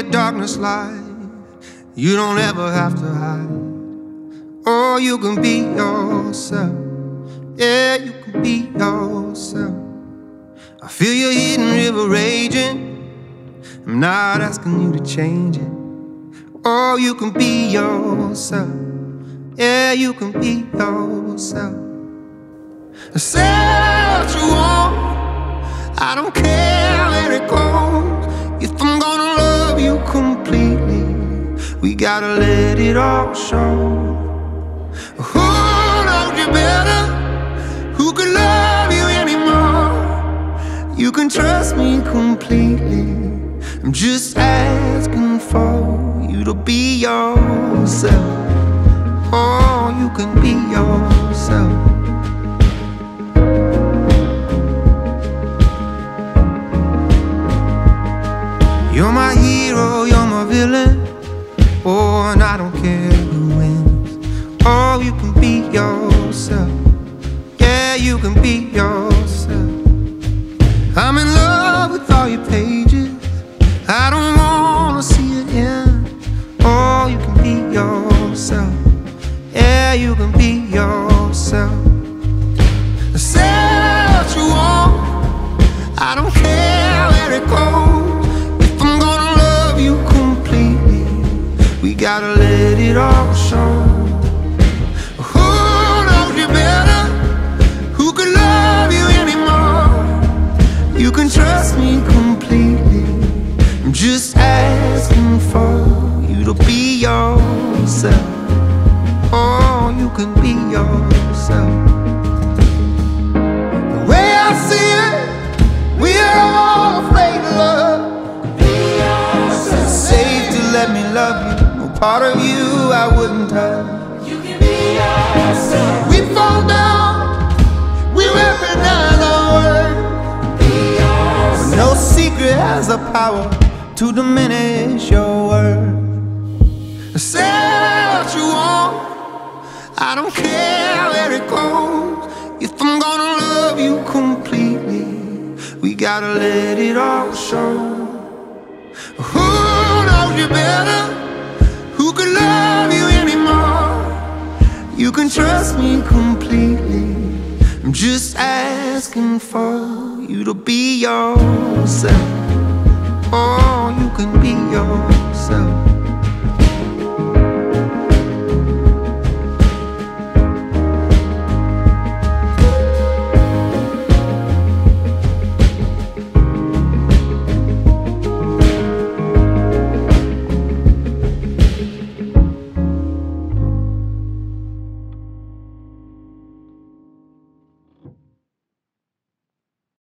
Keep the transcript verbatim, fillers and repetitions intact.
your darkness light. You don't ever have to hide. Oh, you can be yourself. Yeah, you can be yourself. I feel your hidden river raging. I'm not asking you to change it. Oh, you can be yourself. Yeah, you can be yourself. Say what you want, I don't care where it goes. If I'm gonna love you completely, we gotta let it all show. Who knows you better? Who could love you anymore? You can trust me completely. I'm just asking for you to be yourself. Oh, you can be yourself. You're my hero, you're my villain. Oh, and I don't care who wins. Oh, you can be yourself. Yeah, you can be yourself. I'm in love with all your pages. I don't wanna see it end. Oh, you can be yourself. Yeah, you can be yourself. Say what you want, I don't care where it goes. If I'm gonna love you completely, we gotta let it all show. Who knows you better? Who could love you anymore? You can trust me completely. I'm just asking for you to be yourself. Oh, you can be yourself. The way I see it, we are all afraid of love. Be yourself. It's safe to let me love you. No part of you I wouldn't touch. You can be yourself. We fall down, we recognize our worth. Be yourself. But no secret has the power to diminish your worth. Say what you want, I don't care where it goes. If I'm gonna love you completely, we gotta let it all show. Who knows you better? Who could love you anymore? You can trust me completely. I'm just asking for you to be yourself. Oh, you can be yourself.